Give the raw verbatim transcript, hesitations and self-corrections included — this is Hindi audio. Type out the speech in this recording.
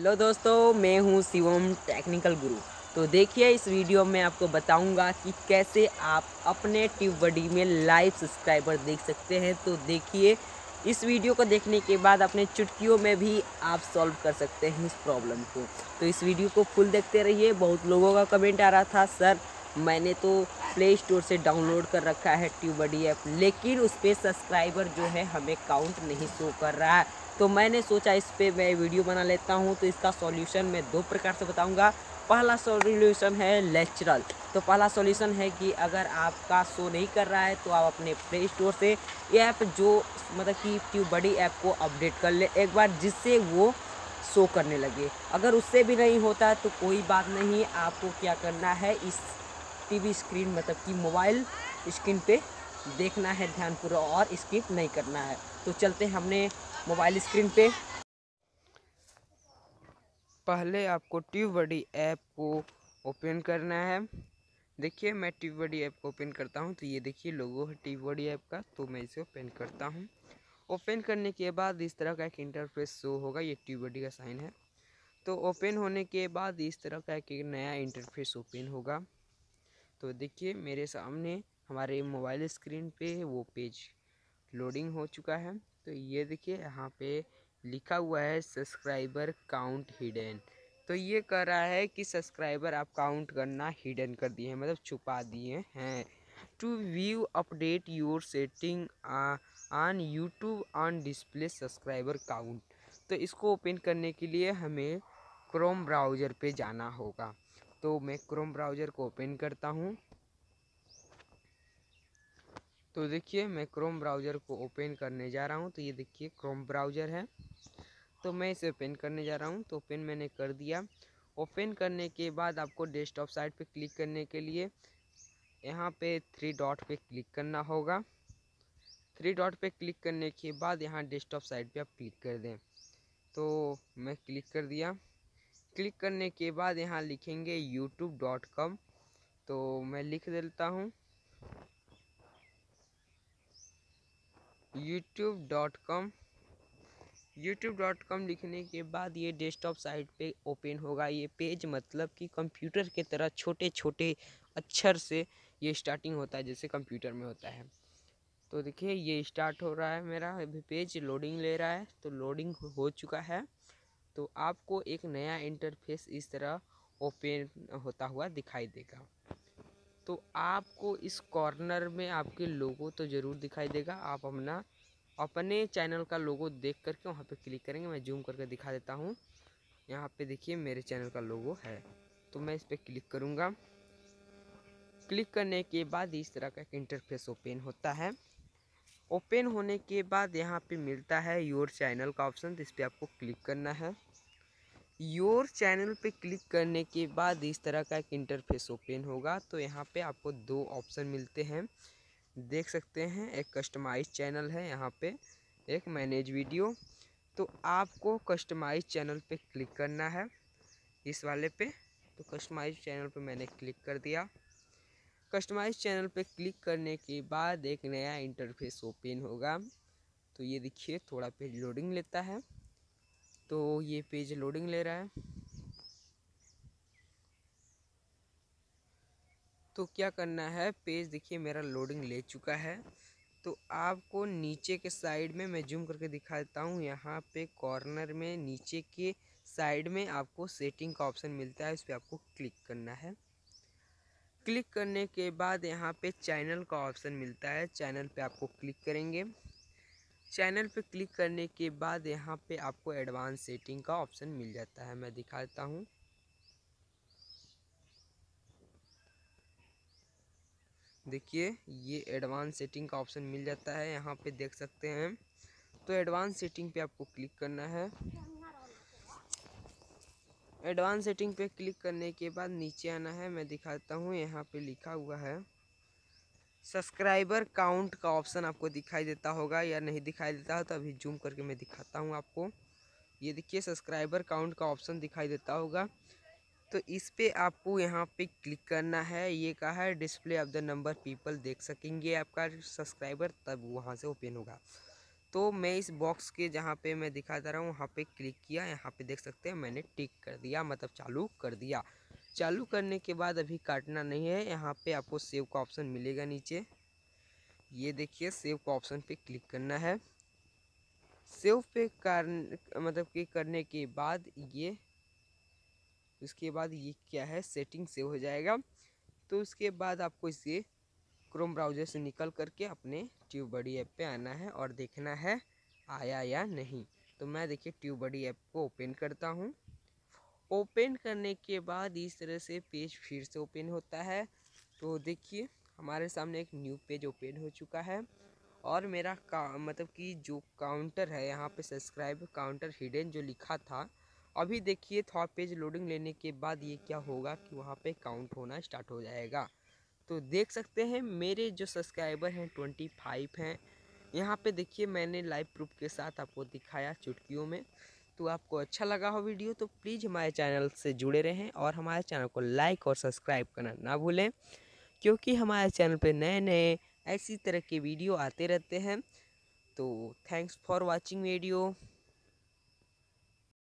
हेलो दोस्तों, मैं हूं शिवम टेक्निकल गुरु। तो देखिए, इस वीडियो में आपको बताऊंगा कि कैसे आप अपने ट्यूबबडी में लाइव सब्सक्राइबर देख सकते हैं। तो देखिए, इस वीडियो को देखने के बाद अपने चुटकियों में भी आप सॉल्व कर सकते हैं इस प्रॉब्लम को। तो इस वीडियो को फुल देखते रहिए। बहुत लोगों का कमेंट आ रहा था, सर मैंने तो प्ले स्टोर से डाउनलोड कर रखा है ट्यूबबडी ऐप, लेकिन उस पर सब्सक्राइबर जो है हमें काउंट नहीं शो कर रहा है। तो मैंने सोचा इस पे मैं वीडियो बना लेता हूं। तो इसका सॉल्यूशन मैं दो प्रकार से बताऊंगा। पहला सॉल्यूशन है नेचुरल। तो पहला सॉल्यूशन है कि अगर आपका शो नहीं कर रहा है तो आप अपने प्ले स्टोर से ये ऐप जो मतलब कि ट्यूबबडी ऐप को अपडेट कर ले एक बार, जिससे वो शो करने लगे। अगर उससे भी नहीं होता तो कोई बात नहीं, आपको क्या करना है, इस टीवी स्क्रीन मतलब कि मोबाइल स्क्रीन पे देखना है ध्यानपूर्वक और स्किप नहीं करना है। तो चलते हैं हमने मोबाइल स्क्रीन पे। पहले आपको ट्यूबबडी ऐप को ओपन करना है। देखिए, मैं ट्यूबबडी ऐप को ओपन करता हूं। तो ये देखिए लोगो है ट्यूबबडी ऐप का। तो मैं इसे ओपन करता हूं। ओपन करने के बाद इस तरह का एक इंटरफेस शो होगा। ये ट्यूबबडी का साइन है। तो ओपन होने के बाद इस तरह का एक नया इंटरफेस ओपन होगा। तो देखिए, मेरे सामने हमारे मोबाइल स्क्रीन पे वो पेज लोडिंग हो चुका है। तो ये देखिए, यहाँ पे लिखा हुआ है सब्सक्राइबर काउंट हिडन। तो ये कह रहा है कि सब्सक्राइबर आप काउंट करना हिडन कर दिए हैं, मतलब छुपा दिए हैं। To view update your setting on YouTube on display subscriber count. तो इसको ओपन करने के लिए हमें क्रोम ब्राउज़र पे जाना होगा। तो मैं क्रोम ब्राउज़र को ओपन करता हूँ। तो देखिए, मैं क्रोम ब्राउज़र को ओपन करने जा रहा हूँ। तो ये देखिए क्रोम ब्राउज़र है। तो मैं इसे ओपन करने जा रहा हूँ। तो ओपन मैंने कर दिया। ओपन करने के बाद आपको डेस्कटॉप साइट पे क्लिक करने के लिए यहाँ पे थ्री डॉट पे क्लिक करना होगा। थ्री डॉट पे क्लिक करने के बाद यहाँ डेस्कटॉप साइट पे आप क्लिक कर दें। तो मैं क्लिक कर दिया। क्लिक करने के बाद यहाँ लिखेंगे यूट्यूब डॉट कॉम। तो मैं लिख देता हूँ YouTube dot com. YouTube dot com लिखने के बाद ये डेस्कटॉप साइट पे ओपन होगा। ये पेज मतलब कि कंप्यूटर के तरह छोटे छोटे अक्षर से ये स्टार्टिंग होता है, जैसे कंप्यूटर में होता है। तो देखिए, ये स्टार्ट हो रहा है, मेरा अभी पेज लोडिंग ले रहा है। तो लोडिंग हो चुका है। तो आपको एक नया इंटरफेस इस तरह ओपन होता हुआ दिखाई देगा। तो आपको इस कॉर्नर में आपके लोगो तो ज़रूर दिखाई देगा। आप अपना अपने चैनल का लोगो देख करके वहाँ पे क्लिक करेंगे। मैं जूम करके दिखा देता हूँ। यहाँ पे देखिए मेरे चैनल का लोगो है। तो मैं इस पर क्लिक करूँगा। क्लिक करने के बाद इस तरह का एक इंटरफेस ओपन होता है। ओपन होने के बाद यहाँ पे मिलता है योर चैनल का ऑप्शन। तो इस पर आपको क्लिक करना है। योर चैनल पे क्लिक करने के बाद इस तरह का एक इंटरफेस ओपन होगा। तो यहाँ पे आपको दो ऑप्शन मिलते हैं, देख सकते हैं। एक कस्टमाइज चैनल है, यहाँ पे एक मैनेज वीडियो। तो आपको कस्टमाइज चैनल पे क्लिक करना है, इस वाले पे। तो कस्टमाइज चैनल पे मैंने क्लिक कर दिया। कस्टमाइज चैनल पे क्लिक करने के बाद एक नया इंटरफेस ओपन होगा। तो ये देखिए, थोड़ा पेज लोडिंग लेता है। तो ये पेज लोडिंग ले रहा है। तो क्या करना है, पेज देखिए मेरा लोडिंग ले चुका है। तो आपको नीचे के साइड में मैं जूम करके दिखा देता हूँ। यहाँ पे कॉर्नर में नीचे के साइड में आपको सेटिंग का ऑप्शन मिलता है, उस पर आपको क्लिक करना है। क्लिक करने के बाद यहाँ पे चैनल का ऑप्शन मिलता है, चैनल पे आपको क्लिक करेंगे। चैनल पे क्लिक करने के बाद यहाँ पे आपको एडवांस सेटिंग का ऑप्शन मिल जाता है। मैं दिखा देता हूँ। देखिए, ये एडवांस सेटिंग का ऑप्शन मिल जाता है, यहाँ पे देख सकते हैं। तो एडवांस सेटिंग पे आपको क्लिक करना है। एडवांस सेटिंग पे क्लिक करने के बाद नीचे आना है। मैं दिखाता हूँ, यहाँ पे लिखा हुआ है सब्सक्राइबर काउंट का ऑप्शन आपको दिखाई देता होगा या नहीं दिखाई देता है। तो अभी जूम करके मैं दिखाता हूँ आपको। ये देखिए, सब्सक्राइबर काउंट का ऑप्शन दिखाई देता होगा। तो इस पे आपको यहाँ पे क्लिक करना है। ये कहा है display of the number people देख सकेंगे आपका सब्सक्राइबर, तब वहाँ से ओपन होगा। तो मैं इस बॉक्स के जहाँ पे मैं दिखाता रहा हूँ वहाँ पे क्लिक किया, यहाँ पे देख सकते हैं मैंने टिक कर दिया, मतलब चालू कर दिया। चालू करने के बाद अभी काटना नहीं है, यहाँ पे आपको सेव का ऑप्शन मिलेगा नीचे, ये देखिए सेव का ऑप्शन पे क्लिक करना है। सेव पे कर मतलब कि करने के बाद ये उसके बाद ये क्या है, सेटिंग सेव हो जाएगा। तो उसके बाद आपको इसे क्रोम ब्राउज़र से निकल करके अपने ट्यूबबडी ऐप पे आना है और देखना है आया या नहीं। तो मैं देखिए ट्यूबबडी ऐप को ओपन करता हूँ। ओपन करने के बाद इस तरह से पेज फिर से ओपन होता है। तो देखिए हमारे सामने एक न्यू पेज ओपन हो चुका है और मेरा का मतलब कि जो काउंटर है यहाँ पे सब्सक्राइब काउंटर हिडन जो लिखा था, अभी देखिए थोड़ा पेज लोडिंग लेने के बाद ये क्या होगा कि वहाँ पे काउंट होना स्टार्ट हो जाएगा। तो देख सकते हैं मेरे जो सब्सक्राइबर हैं ट्वेंटी फाइव हैं। यहाँ पे देखिए मैंने लाइव प्रूफ के साथ आपको दिखाया चुटकियों में। तो आपको अच्छा लगा हो वीडियो तो प्लीज़ हमारे चैनल से जुड़े रहें और हमारे चैनल को लाइक और सब्सक्राइब करना ना भूलें, क्योंकि हमारे चैनल पे नए नए ऐसी तरह के वीडियो आते रहते हैं। तो थैंक्स फॉर वाचिंग वीडियो।